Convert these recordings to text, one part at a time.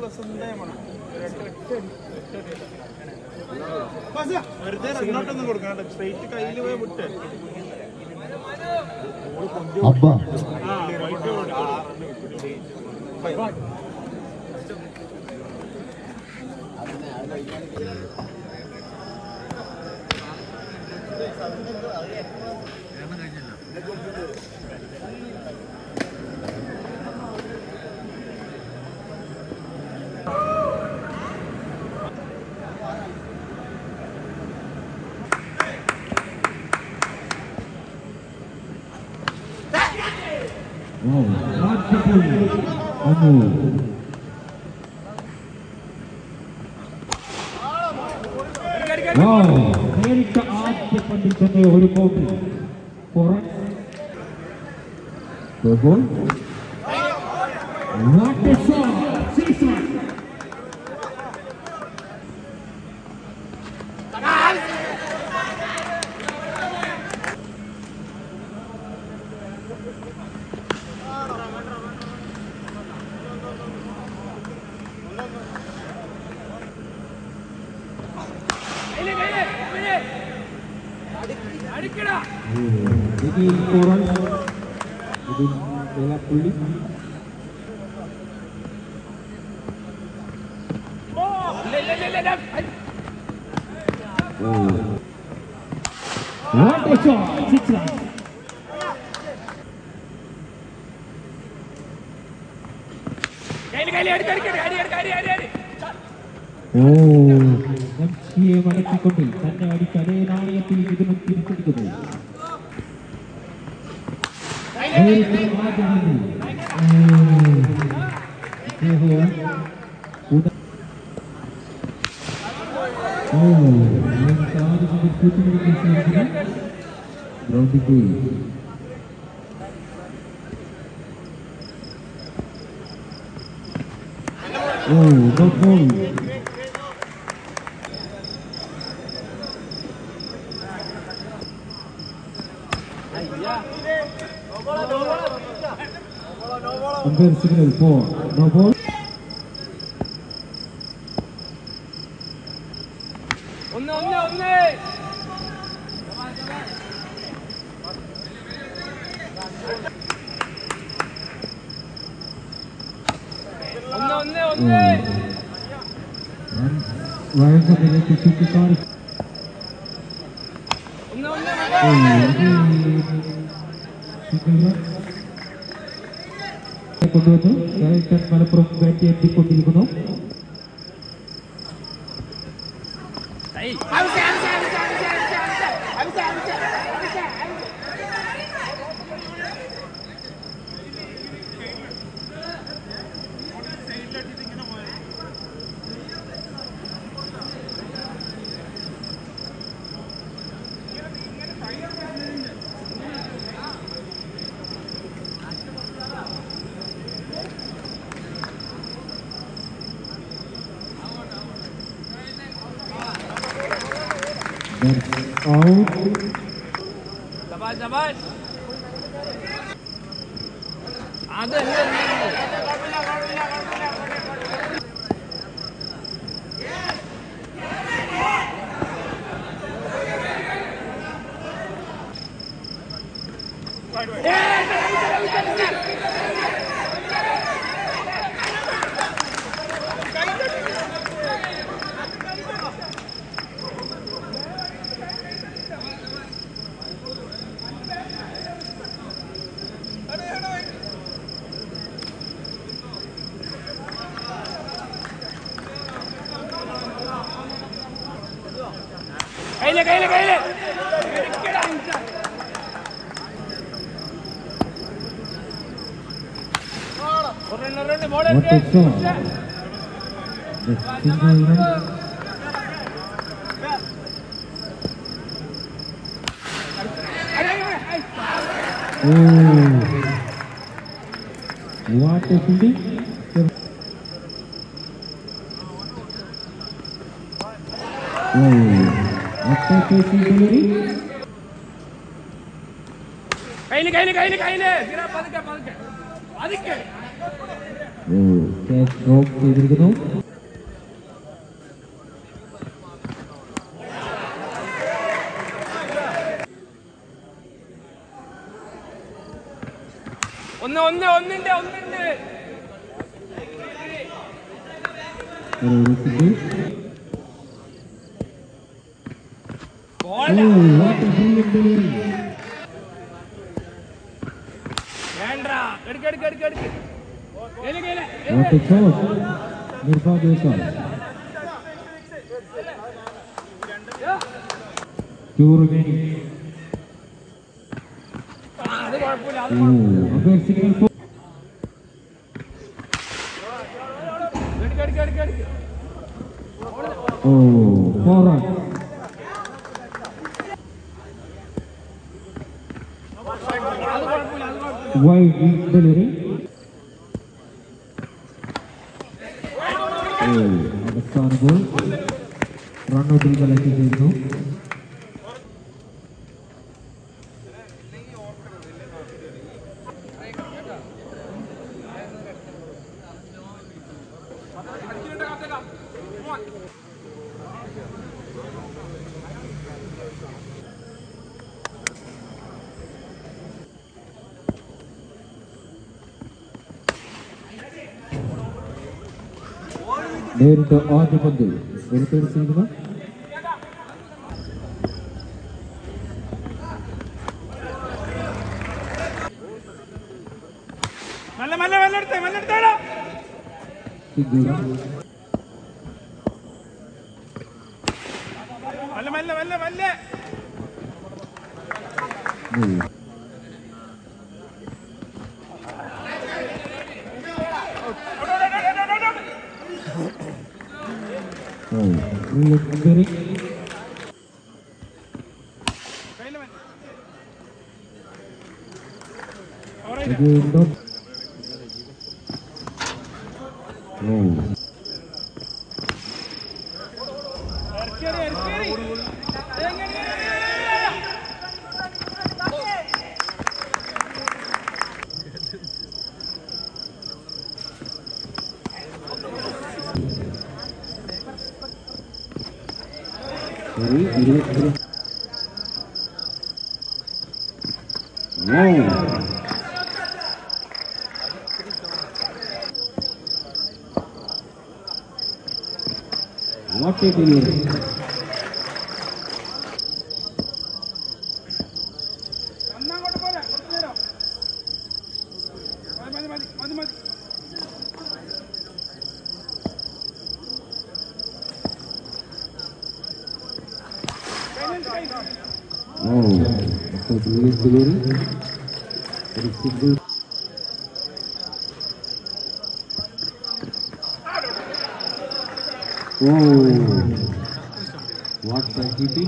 വെറുതെ റണ്ണൗട്ടൊന്നും കൊടുക്കണം, സ്ട്രൈറ്റ് കയ്യിൽ പോയി വിട്ട് നേരിട്ട് ആദ്യ പന്തിൽ തന്നെ ഒരു ബൗണ്ടറി. മടക്കിക്കൊണ്ട് തന്നെ അടിച്ച് അതേ നാണയത്തിൽ ഇതിനും തിരിച്ചടിക്കുന്നു. Umpire signal for no ball. കൊണ്ടുവന്ന് ഡയറക്ടർ മലപ്പുറം ബാറ്റ് എത്തിക്കൊണ്ടിരിക്കുന്നു. Out. Sabar, sabar. Ada. Kaile. What a shot. The single run. What a fielding. Delivery. Kaile. Sira padike. Drop ചെയ്തിരിക്കുന്നു. ഒന്നിന്റെ നിർഭാഗ്യവശാൽ 2 remaining. Four runs. Wide delivery. അവസാന goal റണ്ണൌട്ടിൽ collect ചെയ്യുന്നു. നേരിട്ട് ആദ്യ പന്തിൽ എടുത്തെടുത്തിരിക്കുന്നു. What a delivery. So brilliant delivery. Very simple. What quantity?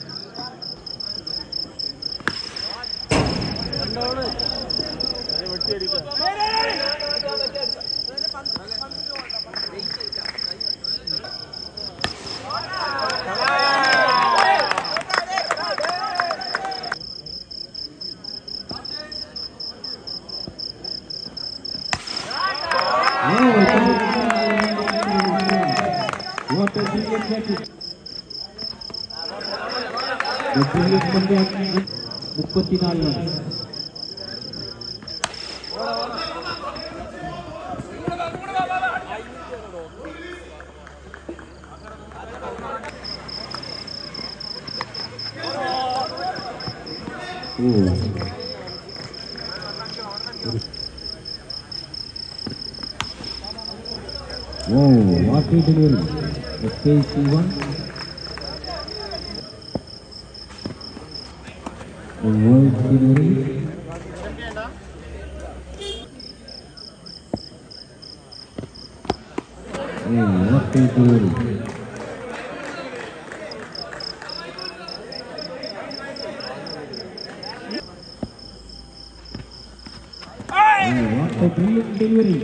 What a brilliant catch. The brilliant comeback, 34 runs. What a delivery. The pacey one. The wide delivery. What a delivery. What a brilliant delivery.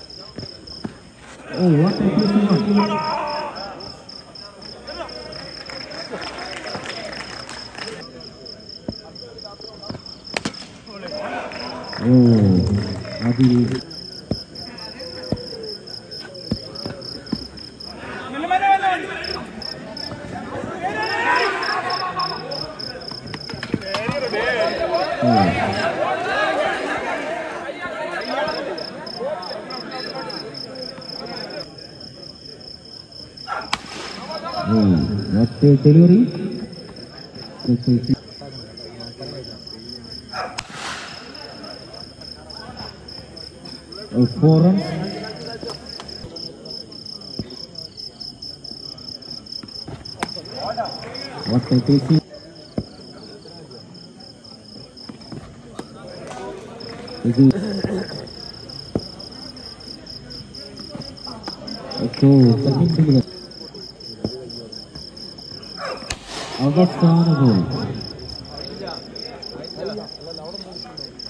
What a beautiful one. അതിൽ what a delivery. Four runs. What a tasty. Second finger. അവസാന goal